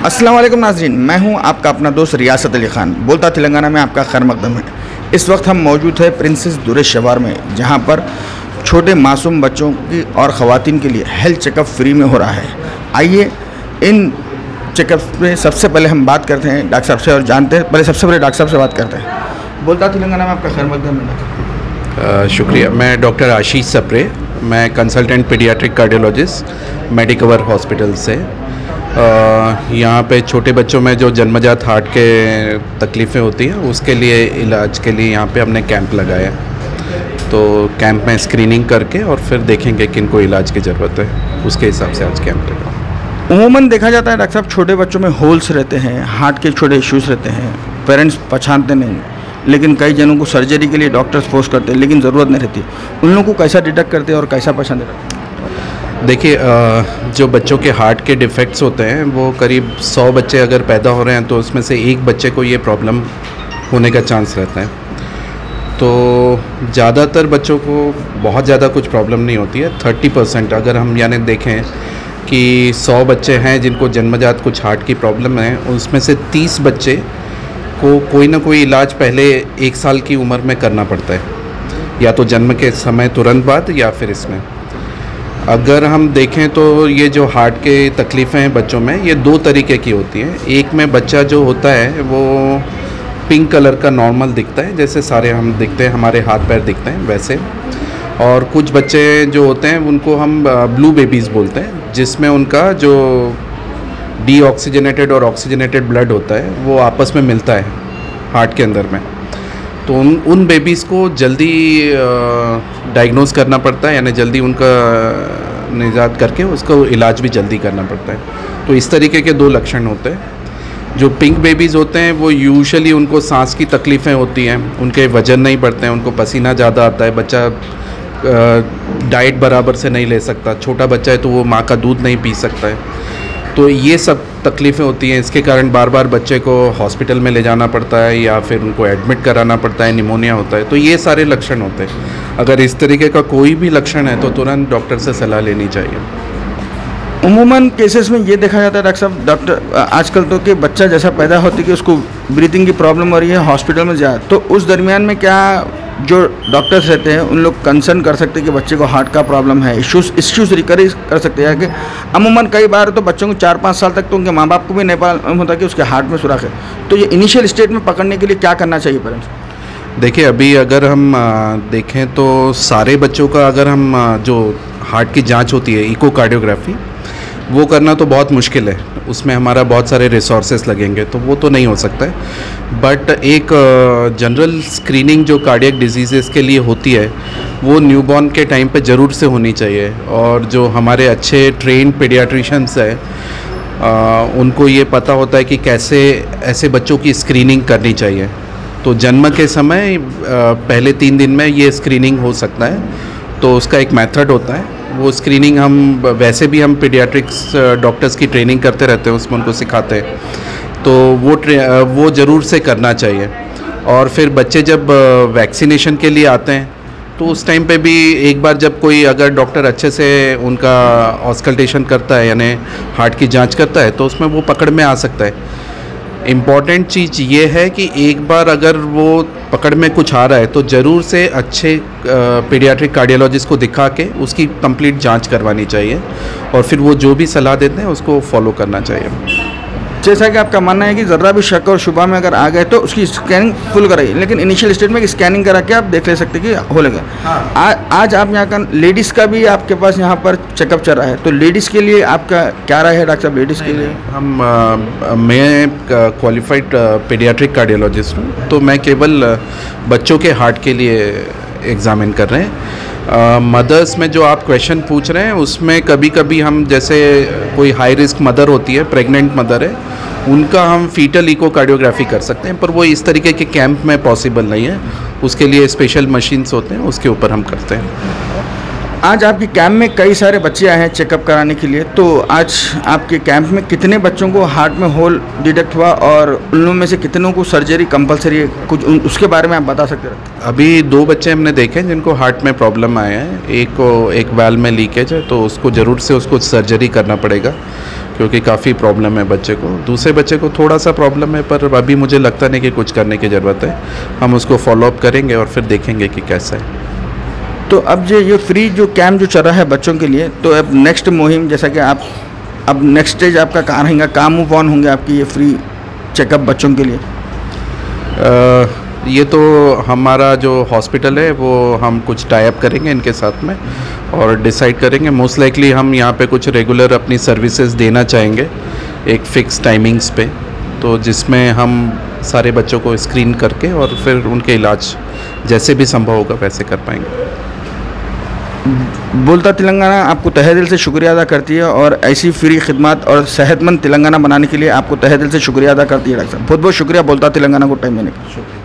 अस्सलाम वालेकुम नाज़रीन, मैं हूं आपका अपना दोस्त रियासत अली ख़ान, बोलता तेलंगाना में आपका खैर मकदम है। इस वक्त हम मौजूद है प्रिंसेस दुरेश्वर में, जहां पर छोटे मासूम बच्चों की और ख़वातीन के लिए हेल्थ चेकअप फ्री में हो रहा है। आइए इन चेकअप में सबसे पहले हम बात करते हैं डॉक्टर साहब से और जानते हैं। सबसे पहले डॉक्टर साहब से बात करते हैं। बोलता तेलंगाना में आपका खैर मकदम है। शुक्रिया। मैं डॉक्टर आशीष sapre, मैं consultant paediatric cardiologist Medicover hospital से। यहाँ पे छोटे बच्चों में जो जन्मजात हार्ट के तकलीफ़ें होती हैं उसके लिए इलाज के लिए यहाँ पे हमने कैंप लगाया। तो कैंप में स्क्रीनिंग करके और फिर देखेंगे किन को इलाज की ज़रूरत है, उसके हिसाब से आज कैंप लगा। उमूमन देखा जाता है डॉक्टर साहब, छोटे बच्चों में होल्स रहते हैं, हार्ट के छोटे इश्यूज़ रहते हैं, पेरेंट्स पहचानते नहीं, लेकिन कई जनों को सर्जरी के लिए डॉक्टर्स फोर्स करते हैं, लेकिन ज़रूरत नहीं रहती। उन लोगों को कैसा डिटेक्ट करते हैं और कैसा पहचानते हैं? देखिए, जो बच्चों के हार्ट के डिफेक्ट्स होते हैं वो करीब 100 बच्चे अगर पैदा हो रहे हैं तो उसमें से एक बच्चे को ये प्रॉब्लम होने का चांस रहता है। तो ज़्यादातर बच्चों को बहुत ज़्यादा कुछ प्रॉब्लम नहीं होती है। 30% अगर हम यानी देखें कि 100 बच्चे हैं जिनको जन्मजात कुछ हार्ट की प्रॉब्लम है, उसमें से 30 बच्चे को कोई ना कोई इलाज पहले 1 साल की उम्र में करना पड़ता है, या तो जन्म के समय तुरंत बाद या फिर इसमें। अगर हम देखें तो ये जो हार्ट के तकलीफ़ें हैं बच्चों में, ये 2 तरीके की होती हैं। एक में बच्चा जो होता है वो पिंक कलर का नॉर्मल दिखता है, जैसे सारे हम दिखते हैं, हमारे हाथ पैर दिखते हैं वैसे। और कुछ बच्चे जो होते हैं उनको हम ब्लू बेबीज़ बोलते हैं, जिसमें उनका जो डीऑक्सीजनेटेड और ऑक्सीजनेटेड ब्लड होता है वो आपस में मिलता है हार्ट के अंदर में। तो उन बेबीज़ को जल्दी डायग्नोज करना पड़ता है, यानी जल्दी उनका निजात करके उसको इलाज भी जल्दी करना पड़ता है। तो इस तरीके के 2 लक्षण होते हैं। जो पिंक बेबीज़ होते हैं वो यूजुअली उनको सांस की तकलीफ़ें होती हैं, उनके वज़न नहीं बढ़ते हैं, उनको पसीना ज़्यादा आता है, बच्चा डाइट बराबर से नहीं ले सकता, छोटा बच्चा है तो वो माँ का दूध नहीं पी सकता है। तो ये सब तकलीफ़ें होती हैं। इसके कारण बार बार बच्चे को हॉस्पिटल में ले जाना पड़ता है या फिर उनको एडमिट कराना पड़ता है, निमोनिया होता है। तो ये सारे लक्षण होते हैं। अगर इस तरीके का कोई भी लक्षण है तो तुरंत डॉक्टर से सलाह लेनी चाहिए। उमूमन केसेस में ये देखा जाता है डॉक्टर साहब, डॉक्टर आजकल तो कि बच्चा जैसा पैदा होती है कि उसको ब्रीथिंग की प्रॉब्लम हो रही है, हॉस्पिटल में जाए, तो उस दरमियान में क्या जो डॉक्टर्स रहते हैं उन लोग कंसर्न कर सकते हैं कि बच्चे को हार्ट का प्रॉब्लम है, इश्यूज़ रिकवरी कर सकते हैं? कि अमूमन कई बार तो बच्चों को 4-5 साल तक तो उनके माँ बाप को भी नहीं मालूम होता कि उसके हार्ट में सुराख है। तो ये इनिशियल स्टेज में पकड़ने के लिए क्या करना चाहिए पेरेंट्स? देखिए, अभी अगर हम देखें तो सारे बच्चों का अगर हम जो हार्ट की जाँच होती है इकोकार्डियोग्राफी, वो करना तो बहुत मुश्किल है, उसमें हमारा बहुत सारे रिसोर्सेस लगेंगे, तो वो तो नहीं हो सकता है। बट एक जनरल स्क्रीनिंग जो कार्डियक डिजीज़ेस के लिए होती है वो न्यूबॉर्न के टाइम पे ज़रूर से होनी चाहिए। और जो हमारे अच्छे ट्रेन पीडियाट्रिशियंस हैं उनको ये पता होता है कि कैसे ऐसे बच्चों की स्क्रीनिंग करनी चाहिए। तो जन्म के समय पहले 3 दिन में ये स्क्रीनिंग हो सकता है। तो उसका एक मेथड होता है, वो स्क्रीनिंग हम वैसे भी हम पीडियाट्रिक्स डॉक्टर्स की ट्रेनिंग करते रहते हैं, उसमें उनको सिखाते हैं। तो वो ज़रूर से करना चाहिए। और फिर बच्चे जब वैक्सीनेशन के लिए आते हैं तो उस टाइम पे भी एक बार जब कोई अगर डॉक्टर अच्छे से उनका ऑस्कल्टेशन करता है, यानी हार्ट की जांच करता है, तो उसमें वो पकड़ में आ सकता है। इम्पॉर्टेंट चीज़ ये है कि एक बार अगर वो पकड़ में कुछ आ रहा है तो ज़रूर से अच्छे पीडियाट्रिक कार्डियोलॉजिस्ट को दिखा के उसकी कंप्लीट जांच करवानी चाहिए और फिर वो जो भी सलाह देते हैं उसको फॉलो करना चाहिए। जैसा कि आपका मानना है कि ज़रा भी शक और शुबा में अगर आ गए तो उसकी स्कैनिंग फुल कराइए, लेकिन इनिशियल स्टेज में स्कैनिंग करा के आप देख ले सकते कि हो लगा। हाँ। आज आप यहाँ का लेडीज़ का भी आपके पास यहाँ पर चेकअप चल रहा है, तो लेडीज़ के लिए आपका क्या राय है डॉक्टर साहब? लेडीज़ के लिए मैं क्वालिफाइड पीडियाट्रिक कार्डियोलॉजिस्ट हूँ, तो मैं केवल बच्चों के हार्ट के लिए एग्ज़ामिन कर रहे हैं। मदर्स में जो आप क्वेश्चन पूछ रहे हैं उसमें कभी कभी हम, जैसे कोई हाई रिस्क मदर होती है, प्रेग्नेंट मदर है, उनका हम फीटल इकोकार्डियोग्राफी कर सकते हैं, पर वो इस तरीके के कैंप में पॉसिबल नहीं है। उसके लिए स्पेशल मशीन्स होते हैं, उसके ऊपर हम करते हैं। आज आपके कैंप में कई सारे बच्चे आए हैं चेकअप कराने के लिए, तो आज आपके कैंप में कितने बच्चों को हार्ट में होल डिटेक्ट हुआ और उन में से कितनों को सर्जरी कंपलसरी है, कुछ उसके बारे में आप बता सकते हैं? अभी 2 बच्चे हमने देखे जिनको हार्ट में प्रॉब्लम आया है। एक को एक वाल्व में लीकेज है, तो उसको ज़रूर से उसको सर्जरी करना पड़ेगा क्योंकि काफ़ी प्रॉब्लम है बच्चे को। दूसरे बच्चे को थोड़ा सा प्रॉब्लम है, पर अभी मुझे लगता नहीं कि कुछ करने की ज़रूरत है। हम उसको फॉलोअप करेंगे और फिर देखेंगे कि कैसा है। तो अब जो ये फ्री जो कैम्प जो चल रहा है बच्चों के लिए, तो अब नेक्स्ट मुहिम जैसा कि आप अब नेक्स्ट स्टेज आपका कहाँ रहेगा, कहाँ मूव ऑन होंगे आपकी ये फ्री चेकअप बच्चों के लिए? ये तो हमारा जो हॉस्पिटल है वो हम कुछ टाई अप करेंगे इनके साथ में और डिसाइड करेंगे। मोस्ट लाइकली हम यहाँ पे कुछ रेगुलर अपनी सर्विसेज देना चाहेंगे एक फ़िक्स टाइमिंग्स पे, तो जिसमें हम सारे बच्चों को स्क्रीन करके और फिर उनके इलाज जैसे भी संभव होगा वैसे कर पाएंगे। बोलता तेलंगाना आपको तहे दिल से शुक्रिया अदा करती है और ऐसी फ्री खिदमत और सेहतमंद तेलंगाना बनाने के लिए आपको तहे दिल से शुक्रिया अदा करती है डॉक्टर साहब। बहुत बहुत शुक्रिया बोलता तेलंगाना को टाइम देने का।